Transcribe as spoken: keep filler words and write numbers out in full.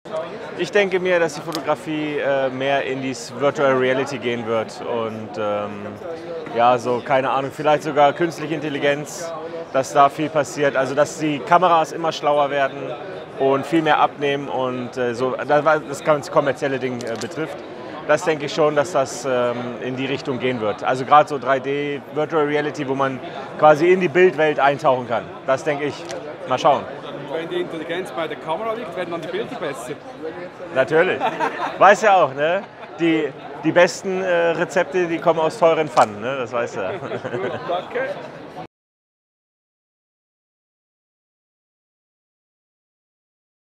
Ich denke mir, dass die Fotografie äh, mehr in die Virtual Reality gehen wird und ähm, ja, so, keine Ahnung, vielleicht sogar künstliche Intelligenz, dass da viel passiert. Also, dass die Kameras immer schlauer werden und viel mehr abnehmen und äh, so, das ganz kommerzielle Ding äh, betrifft. Das denke ich schon, dass das ähm, in die Richtung gehen wird. Also gerade so drei D, Virtual Reality, wo man quasi in die Bildwelt eintauchen kann. Das denke ich. Mal schauen. Wenn die Intelligenz bei der Kamera liegt, werden dann die Bilder besser. Natürlich. Weiß ja auch, ne? Die, die besten äh, Rezepte, die kommen aus teuren Pfannen, ne? Das weißt du ja. Gut, danke.